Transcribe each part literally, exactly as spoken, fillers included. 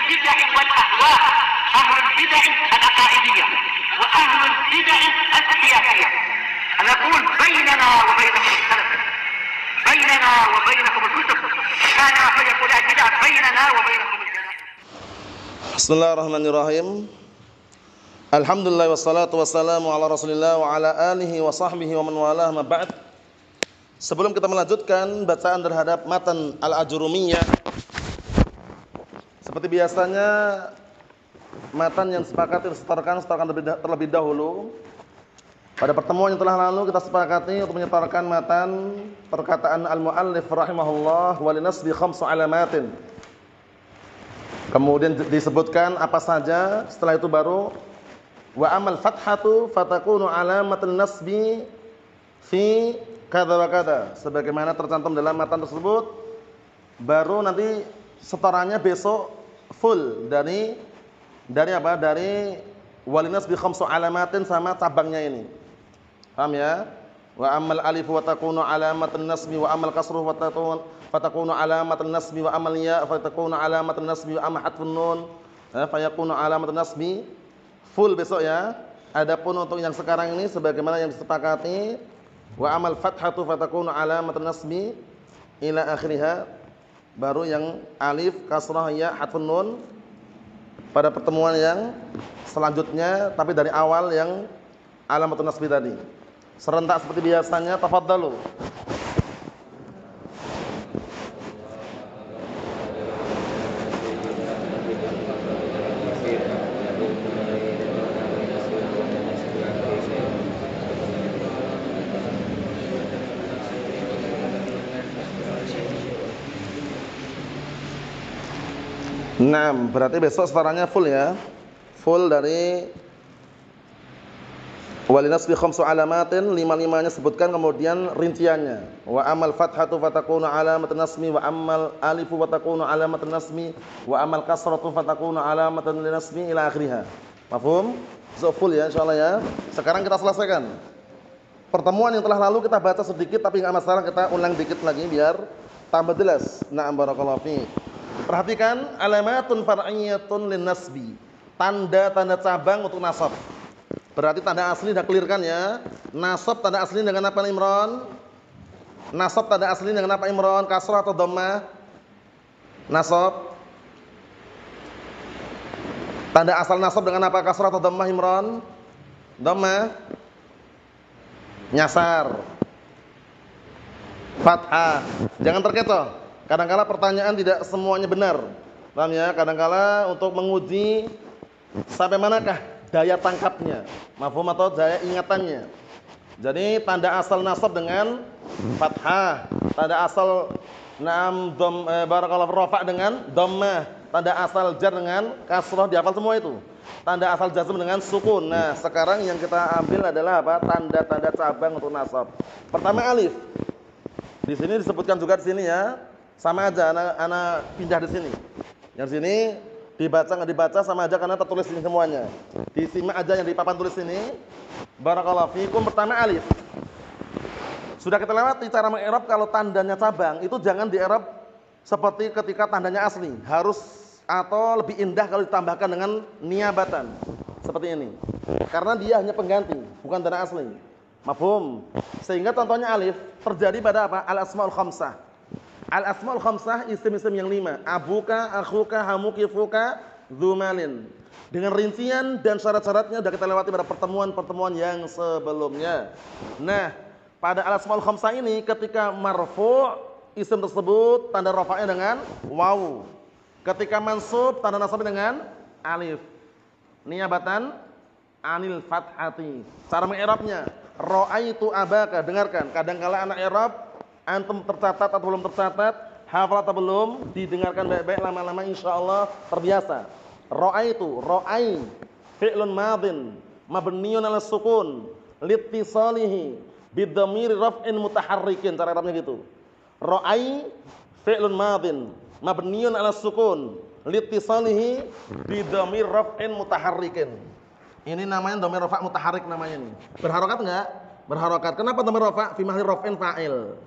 البدع والأهواء، أهل البدع العقائدية وأهل البدع السياسية. أنا أقول بيننا وبينكم السلف، بيننا وبينكم الكتب، كان فيقول البدع بيننا وبينكم السلف. Bismillahirrahmanirrahim. Alhamdulillah wassalatu wassalamu ala Rasulillah wa ala alihi wa sahbihi wa man walah, ma ba'd. Sebelum kita melanjutkan bacaan terhadap matan Al-Ajurumiyah, seperti biasanya matan yang sepakati disetorkan setorkan terlebih dahulu. Pada pertemuan yang telah lalu kita sepakati untuk menyetorkan matan perkataan al-muallif rahimahullah wa linasbi khamsu alamatin. Kemudian disebutkan apa saja, setelah itu baru wa amal fathatu fatakunu alamatul nasbi fi kada wa kada, sebagaimana tercantum dalam matan tersebut. Baru nanti setorannya besok full dari dari apa? Dari walinas bi khamsu alamatin sama cabangnya ini. Paham ya? Wa amal alif wa takunu alamatun nasbi wa amal kasruh wa takunu fatakunu alamatun nasbi wa amal ya fatakunu alamatun nasbi wa amal hatfun nun fa yakunu alamatun nasbi full besok ya. Adapun untuk yang sekarang ini sebagaimana yang disepakati wa amal fathatu fatakunu alamatun nasbi ila akhiriha, baru yang alif kasrah ya hatfun nun pada pertemuan yang selanjutnya, tapi dari awal yang alamatun nasbi tadi. Serentak seperti biasanya, tafadhalu. Nah, berarti besok setorannya full ya. Full dari walinas bi khamsu alamatin, lima-limanya sebutkan kemudian rinciannya. Wa amal fathatu fatakunu alamatun nasmi wa amal alifu fatakunu alamatun nasmi wa amal kasratu fatakunu alamatun linasmi ila akhiriha. Mafhum? So full ya insyaallah ya. Sekarang kita selesaikan. Pertemuan yang telah lalu kita baca sedikit tapi enggak masalah, kita ulang dikit lagi biar tambah jelas. Na'am barakallahu fiik. Perhatikan alamatun far'iyyatun linnasbi. Tanda-tanda cabang untuk nasab. Berarti tanda asli dah clearkan ya. Nasab tanda asli dengan apa Imran? Nasab tanda asli dengan apa Imran? Kasrah atau dhammah? Nasab. Tanda asal nasab dengan apa? Kasrah atau dhammah Imran? Dhammah. Nyasar. Fathah. Jangan terkecoh. Kadangkala pertanyaan tidak semuanya benar. Paham ya? Kadangkala untuk menguji sampai manakah daya tangkapnya, mafhum atau daya ingatannya. Jadi tanda asal nasab dengan fathah, tanda asal naam dham eh, barakallahu rafa dengan dhammah, tanda asal jar dengan kasrah, dihafal semua itu. Tanda asal jazm dengan sukun. Nah, sekarang yang kita ambil adalah apa? Tanda-tanda cabang untuk nasab. Pertama alif. Di sini disebutkan juga di sini ya. Sama aja anak anak pindah di sini. Yang sini dibaca nggak dibaca sama aja karena tertulis ini semuanya. Disimak aja yang di papan tulis ini. Barakallahu fiikum. Pertama alif. Sudah kita lewati cara mengi'rab kalau tandanya cabang itu jangan di-i'rab seperti ketika tandanya asli. Harus atau lebih indah kalau ditambahkan dengan niabatan. Seperti ini. Karena dia hanya pengganti, bukan tanda asli. Mafhum? Sehingga contohnya alif terjadi pada apa? Al-asmaul khamsah. Al-asmaul khamsah isim-isim yang lima. Abuka, akhuka, hamuki, fuka, dzumalin. Dengan rincian dan syarat-syaratnya sudah kita lewati pada pertemuan-pertemuan yang sebelumnya. Nah, pada al-asmaul khamsah ini ketika marfu' isim tersebut tanda rafa'nya dengan waw. Ketika mansub tanda nasabnya dengan alif. Niabatan anil fathati. Cara mengi'rabnya, ra'aitu abaka. Dengarkan, kadangkala anak i'rab antum tercatat atau belum tercatat, hafal atau belum, didengarkan baik-baik, lama-lama insyaallah terbiasa. Ra'aitu, ra'ai fi'lun madhin mabniun 'ala sukun liittisalihi bidhamir raf'in mutaharrikin. Cara Arabnya gitu. Ra'ai fi'lun madhin mabniun 'ala sukun liittisalihi bidhamir raf'in mutaharrikin. Ini namanya dhamir rafa' mutaharrik namanya ini. Berharokat enggak? Berharokat. Kenapa dhamir rafa' fi mahalli raf'in fa'il?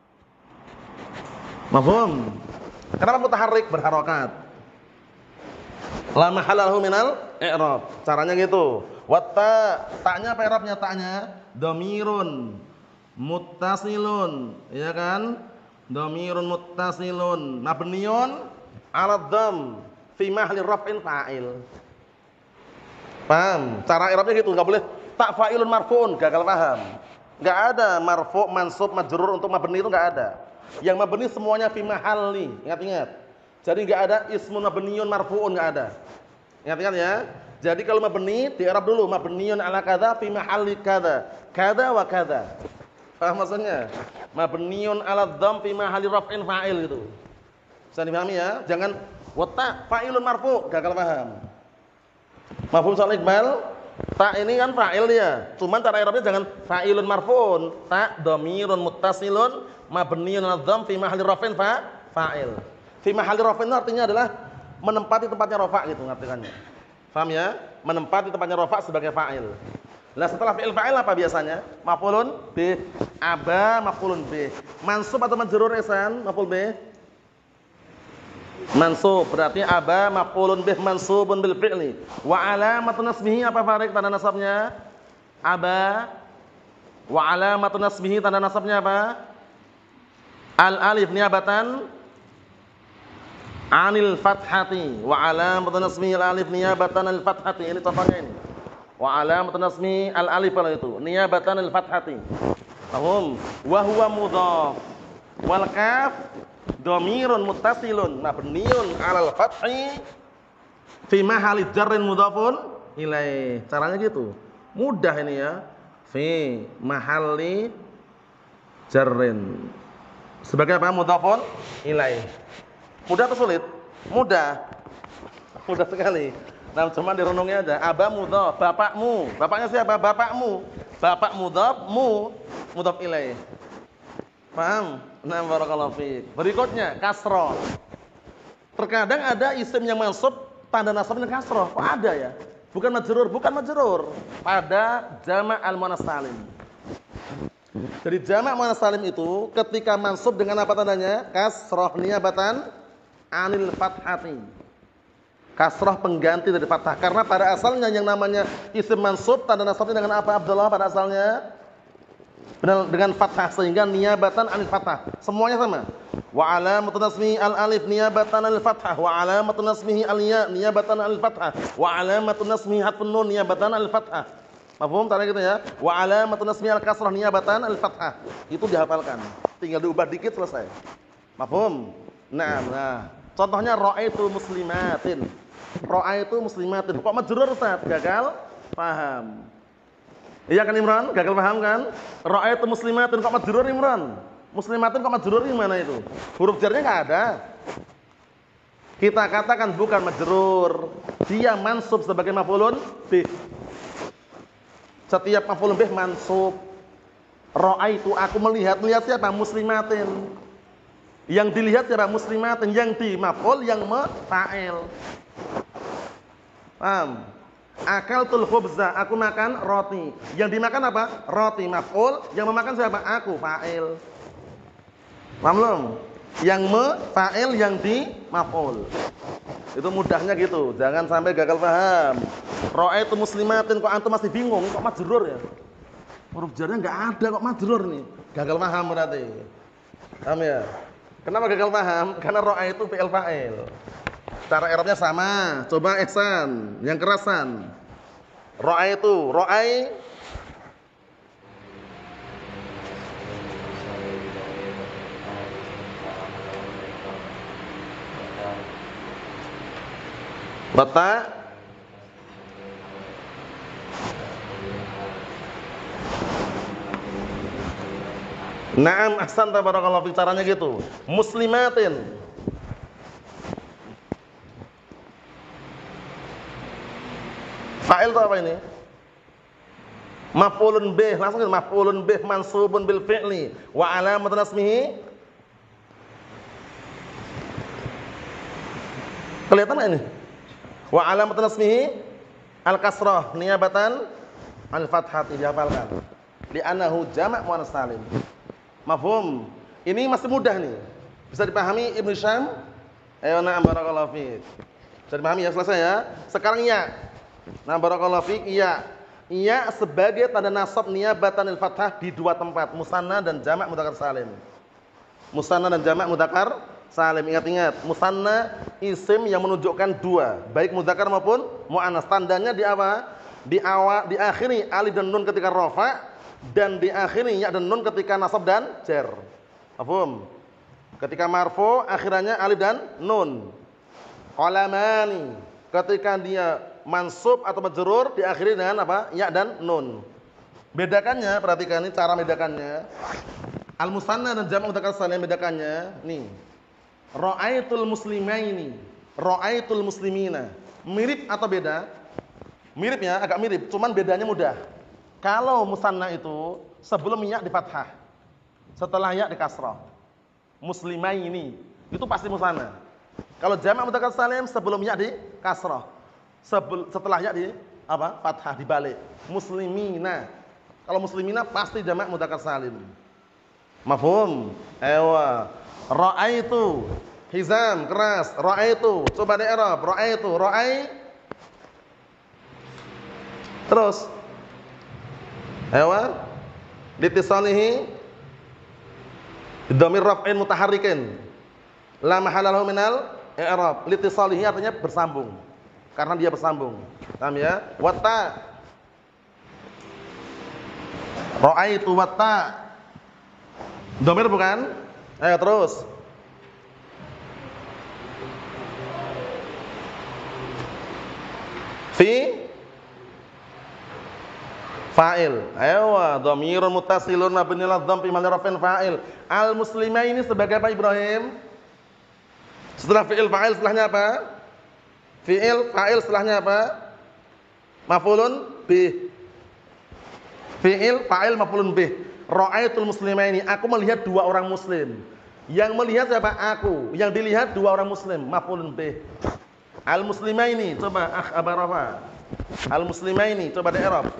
Mafhum? Kenapa mutaharrik? Berharokat. La mahalla lahu minal i'rab. Caranya gitu. Watta, ta'nya apa i'rabnya? Ta'nya dhamirun muttasilun, ya kan? Dhamirun muttasilun mabniun 'ala dhamm fi mahalli raf'in fa'il. Paham? Cara i'rabnya gitu, enggak boleh tak fa'ilun marfu'un, gagal paham. Enggak ada marfu', mansub, majrur untuk mabni itu enggak ada. Yang mabni semuanya fi mahalli. Ingat-ingat. Jadi enggak ada ismun mabniun marfu'un, enggak ada. Ingat-ingat ya. Jadi kalau mabni di i'rab dulu, mabniun ala kadza fi mahalli kadza. Kadza wa kadza. Paham maksudnya? Mabniun ala dhamm fi mahalli raf'in fa'il gitu. Bisa dipahami ya? Jangan wata fa'ilun marfu', gagal paham. Mafhum soal Iqbal? Ta ini kan fa'il dia. Cuman cara i'rabnya jangan fa'ilun marfu'un, ta dhamirun muttasilun mabniun ala dhamm fi mahalli raf'in fa fa'il. Fi mahalli raf'in artinya adalah menempati tempatnya rafa gitu ngartikannya. Paham ya? Menempati tempatnya rafa sebagai fa'il. Lah setelah fi'il fa'il apa biasanya? Maf'ulun bih. Aba maf'ulun bih. Mansub atau majrur ihsan? Maf'ul bih. Mansub berarti aba maf'ulun bih mansubun bil fi'li. Wa alamatun nasbihi apa Farid tanda nasabnya? Aba. Wa alamatun nasbihi tanda nasabnya apa? Al alif niyabatan anil fathati wa alamatun nasbihi al alif niyabatan al fathati. Ini contohnya ini. Wa alamatun nasbihi al alif kalau itu niyabatan al fathati. Paham? Wa huwa mudhaf wal kaf dhamirun muttasilun mabniun 'alal fathi fi mahalli jarrin mudhafun ilaih. Caranya gitu. Mudah ini ya. Fi mahalli jarrin. Sebagai apa? Mudhafun ilaih. Mudah atau sulit? Mudah. Mudah sekali. Nah, cuma direnungi aja. Aba mudhaf, bapakmu. Bapaknya siapa? Bapakmu. Bapak mudhaf, mu mudhaf ilaih. Paham? Nah, barakallahu fiik. Berikutnya kasrah. Terkadang ada isim yang mansub tanda nasabnya kasrah. Kok ada ya? Bukan majrur, bukan majrur. Pada jama' al-muannats salim. Jadi jama' muannats salim itu ketika mansub dengan apa tandanya? Kasrah niyabatan anil fathati. Kasrah pengganti dari fathah. Karena pada asalnya yang namanya isim mansub tanda nasabnya dengan apa Abdullah pada asalnya? Benar, dengan fathah sehingga niyabatan anil fathah. Semuanya sama. Wa alamatun nasbihi al alif niyabatan anil fathah wa alamatun nasbihi al ya niyabatan anil fathah wa alamatun nasbihi hatfun nun niyabatan anil fathah. Paham tadi gitu ya? Wa alamatun nasbihi al kasrah niyabatan anil fathah. Itu dihafalkan. Tinggal diubah dikit selesai. Paham? Nah, nah. Contohnya ra'aitu muslimatin. Ra'aitu muslimatin. Kok majrur Ustaz? Gagal paham. Iya kan Imran? Gagal paham kan? Ra'aitu muslimatin kok majrur Imran? Muslimatin kok majrur gimana itu? Huruf jarnya enggak ada. Kita katakan bukan majrur. Dia mansub sebagai maf'ulun bih. Setiap maf'ulun bih mansub. Ra'aitu aku melihat, lihat siapa? Muslimatin. Yang dilihat siapa? Muslimatin. Yang di maf'ul, yang fa'il. Paham? Akaltul khubza, aku makan roti. Yang dimakan apa? Roti maf'ul, yang memakan siapa? Aku, fa'il. Paham belum? Yang me, fa'il, yang di maf'ul. Itu mudahnya gitu. Jangan sampai gagal paham. Ra'aitu muslimatin, kok antum masih bingung? Kok majrur ya? Huruf jarnya enggak ada kok majrur nih. Gagal paham berarti. Paham ya? Kenapa gagal paham? Karena ra'aitu fi'il fa'il. Cara i'rabnya sama. Coba ihsan, yang kerasan. Ra'aitu, ra'ai Bata Naam ahsanta barakallahu fi, caranya gitu. Muslimatin. Fa'il itu apa ini? Maf'ulun bih, langsung gitu. Maf'ulun bih mansubun bil fi'li wa alamatun nasmihi. Kelihatan enggak ini? Wa alamatun nasmihi al-kasrah niyabatan al-fathati, dihafalkan. Li'annahu jama' muannats salim. Mafhum? Ini masih mudah nih. Bisa dipahami Ibnu Syam? Ayo na'am barakallahu fiik. Bisa dipahami ya, selesai ya. Sekarang ya. Nah, barakallahu fiik, iya. Iya sebagai tanda nasab niyabatan lil fathah di dua tempat, musanna dan jamak mudzakkar salim. Musanna dan jamak mudzakkar salim. Ingat-ingat, musanna isim yang menunjukkan dua, baik mudzakkar maupun muannas. Tandanya di apa? Di awal, diakhiri alif dan nun ketika rafa, dan diakhiri ya dan nun ketika nasab dan jar. Paham? Ketika marfu akhirannya alif dan nun. Qalamani ketika dia mansub atau majrur diakhiri dengan apa? Ya dan nun. Bedakannya, perhatikan ini cara bedakannya. Al musanna dan jamak mudzakkar salim bedakannya nih. Ra'aitul muslimaini, ra'aitul muslimina. Mirip atau beda? Mirip ya, agak mirip, cuman bedanya mudah. Kalau musanna itu sebelum ya di fathah, setelah ya di kasrah. Muslimaini itu pasti musanna. Kalau jamak mudzakkar salim sebelum ya di kasrah, sebel, setelah ya di apa? Fathah dibalik. Muslimina. Kalau muslimina pasti jamak mudzakkar salim. Mafhum? Ewa. Ra'aitu. Hizam keras. Ra'aitu. Coba di i'rab. Ra'aitu. Ra'ai. Terus. Ewa. Litisanihi dhamir raf'in mutaharrikin. La mahalla lahu minal i'rab. Litisalihi artinya bersambung. Karena dia bersambung. Paham ya? Watta. Ra'aitu watta. Dhamir bukan? Ayo terus. Fi fa'il. Ayo, dhamirun muttasilun mabniun 'ala dhamm fi mahalli raf'in fa'il. Al muslimaini sebagai apa Ibrahim? Setelah fi'il fa'il setelahnya apa? Fi'il fa'il setelahnya apa? Maf'ulun bih. Fi'il fa'il maf'ulun bih. Ra'aitul muslimaini, aku melihat dua orang muslim. Yang melihat siapa? Aku. Yang dilihat dua orang muslim. Maf'ulun bih. Al muslimaini, coba akh abarafa. Al muslimaini, coba di i'rab.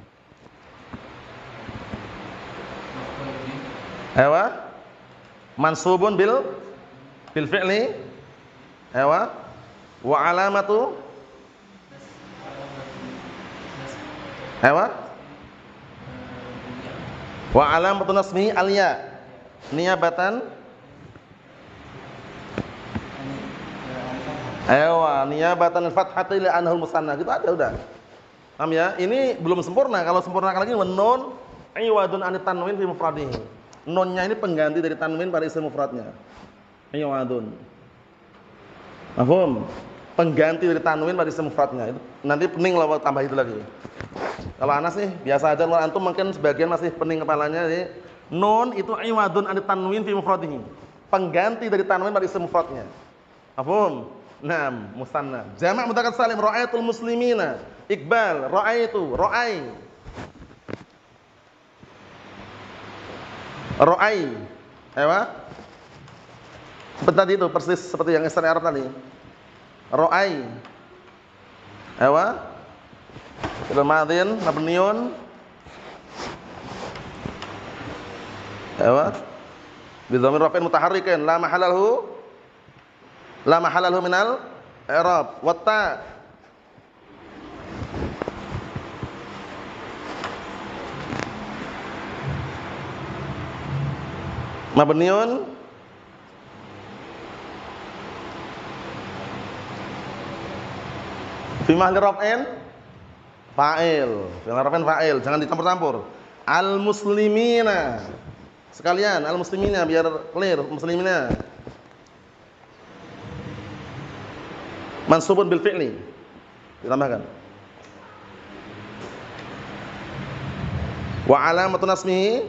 Ewa. Mansubun bil bil fi'li. Ewa. Wa alamatu. Ewa. Wa alamatu nasmihi al-ya. Niyabatan. Ewa, niyabatan al-fathati li'annahu al-musanna. Gitu aja udah. Paham ya? Ini belum sempurna. Kalau sempurnakan lagi nun iwadun anit tanwin fi mufradihi. Nunnya ini pengganti dari tanwin pada isim mufradnya. Iwadun. Paham? Pengganti dari tanwin pada isim mufradnya. Itu nanti pening lah tambah itu lagi. Kalau Anas nih biasa aja, kalau antum mungkin sebagian masih pening kepalanya. Jadi nun itu iwadun anit tanwin fi mufradihi. Pengganti dari tanwin pada isim mufradnya. Paham? Naam, musanna. Jamak mudzakkar salim ra'aitul muslimina. Iqbal, ra'aitu, ra'ai. Ra'ai. Ewa. Seperti tadi itu, persis seperti yang istilah Arab tadi. Ra'ai. Ewa. Fi'il madhin mabniun. Ewa. Bi dhamir raf'in mutaharrikin la mahalla lahu la mahalla lahu minal i'rab. Watta. Mabniun fi mahalli raf'in fa'il. Fi mahalli raf'in fa'il, jangan dicampur-campur. Al muslimina. Sekalian al muslimina biar clear, muslimina. Mansubun bil fi'li. Ditambahkan. Wa alamatu nasmihi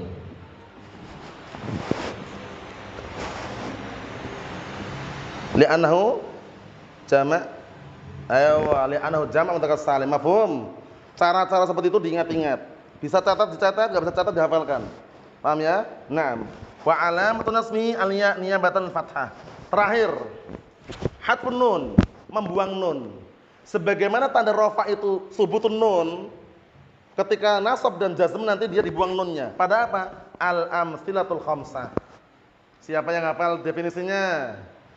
li'annahu jama' ayo li'annahu jama' mudzakkar salim. Mafhum? Cara-cara seperti itu diingat-ingat. Bisa catat dicatat, enggak bisa catat dihafalkan. Paham ya? Naam. Wa alamatu nasmihi al-ya' niyabatan fathah. Terakhir, hadfun nun, membuang nun. Sebagaimana tanda rafa itu subutun nun, ketika nasab dan jazm nanti dia dibuang nunnya. Pada apa? Al-amtsilatul khamsah. Siapa yang hafal definisinya?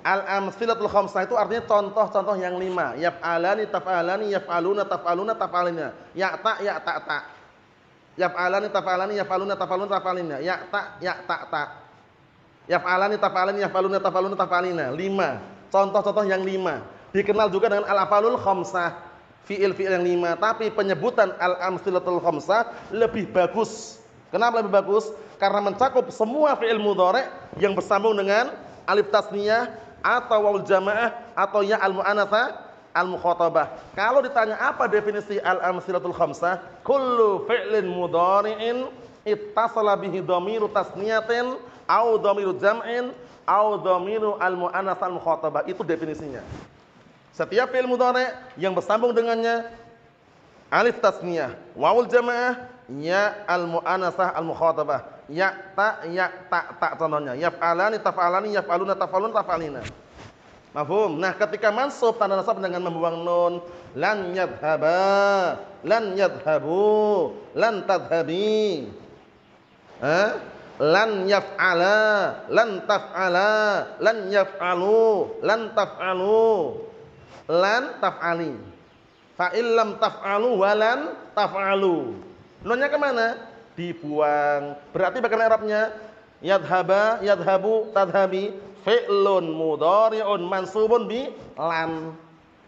Al-amtsilatul khamsah itu artinya contoh-contoh yang lima. Yaf'alani, taf'alani, yaf'aluna, taf'aluna, taf'alina. Ya'ta, ya'ta, ta. Yaf'alani, taf'alani, yaf'aluna, taf'aluna, taf'alina. Ya'ta, ya'ta, ta. Yaf'alani, taf'alani, yaf'aluna, taf'aluna, taf'alina. Lima. Contoh-contoh yang lima. Dikenal juga dengan al-af'alul khamsah. Fi'il-fi'il yang lima. Tapi penyebutan al-amtsilatul khamsah lebih bagus. Kenapa lebih bagus? Karena mencakup semua fi'il mudhari' yang bersambung dengan alif tasniyah atau wawul jamaah atau ya al-mu'anatsa al-mukhatabah. Kalau ditanya apa definisi al-amtsilatul khamsah? Kullu fi'lin mudhari'in ittasala bihi dhamiru tasniyatin au dhamiru jam'in au dhamiru al-mu'anatsa al-mukhatabah. Itu definisinya. Setiap fi'il mudhari' yang bersambung dengannya alif tasniyah, wawul jamaah, ya al-mu'anasah al-mukhatabah. Ya ta, ya ta, ta contohnya. Yaf'alani, taf'alani, yaf'aluna, taf'alun, taf'alina. Mafhum? Nah, ketika mansub tanda nasab dengan membuang nun, lan yadhhaba, lan yadhhabu, lan tadhhabi. Eh? Lan yaf'ala, lan taf'ala, lan yaf'alu, lan taf'alu, lan taf'ali. Fa illam taf'alu walan taf'alu. Nunnya kemana? Dibuang. Berarti bagaimana i'rabnya? Yadhhaba, yadhhabu, tadhhabi, fi'lun mudhari'un mansubun bi lan.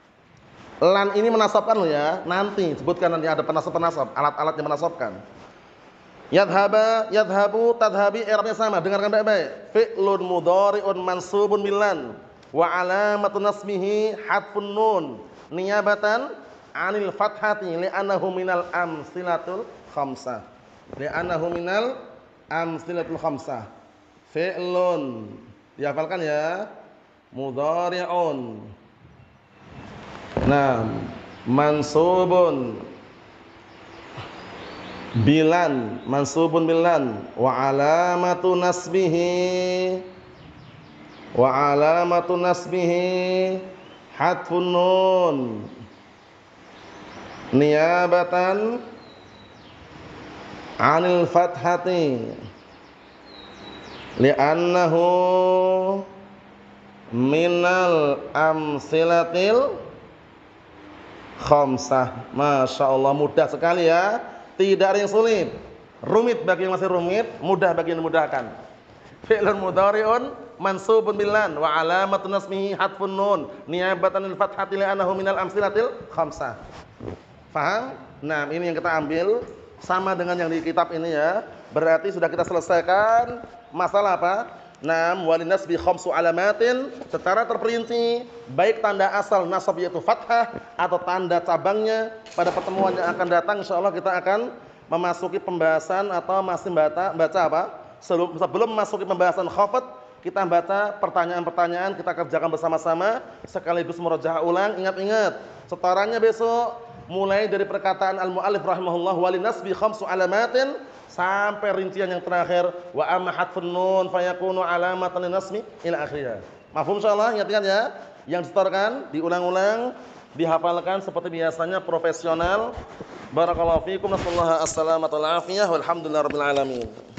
Lan ini menasabkan loh ya. Nanti sebutkan nanti ada penasab-penasab, alat-alat yang menasabkan. Yadhhaba, yadhhabu, tadhhabi, i'rabnya sama. Dengarkan baik-baik. Fi'lun mudhari'un mansubun bil lan wa alamatun nasbihi hadfun nun niyabatan 'anil fathati li'annahu minal amsilatul khamsah. Li'annahu minal amsilatul khamsah. Fi'lun. Dihafalkan ya. Mudhari'un. Nah, mansubun bilan, mansubun bilan wa alamatu nasbihi wa alamatu nasbihi hadfun nun niyabatan 'anil fathati li'annahu minal amsilatil khamsah. Masya Allah, mudah sekali ya. Tidak ada yang sulit. Rumit bagi yang masih rumit, mudah bagi yang dimudahkan. Fi'lun mudhari'un mansubun bilan wa alamatun nasbihi hadfun nun niyabatan lil fathati li'annahu minal amsilatil khamsah. Paham? Nah, ini yang kita ambil sama dengan yang di kitab ini ya. Berarti sudah kita selesaikan masalah apa? Naam walin nasbi khamsu alamatin secara terperinci, baik tanda asal nasab yaitu fathah atau tanda cabangnya. Pada pertemuan yang akan datang insyaallah kita akan memasuki pembahasan atau masih baca baca apa? Sebelum, sebelum memasuki pembahasan khafat, kita baca pertanyaan-pertanyaan, kita kerjakan bersama-sama sekaligus murojaah ulang. Ingat-ingat, setorannya besok mulai dari perkataan al-muallif rahimahullah walin nasbi khamsu alamatin sampai rincian yang terakhir wa amma hadfun nun fayakunu alamatan linasmi ila akhirnya. Mafhum insyaallah? Ingat-ingat ya. Yang disetorkan diulang-ulang, dihafalkan seperti biasanya profesional. Barakallahu fiikum. Nasallahu as-salamata wal afiyah walhamdulillahirabbil alamin.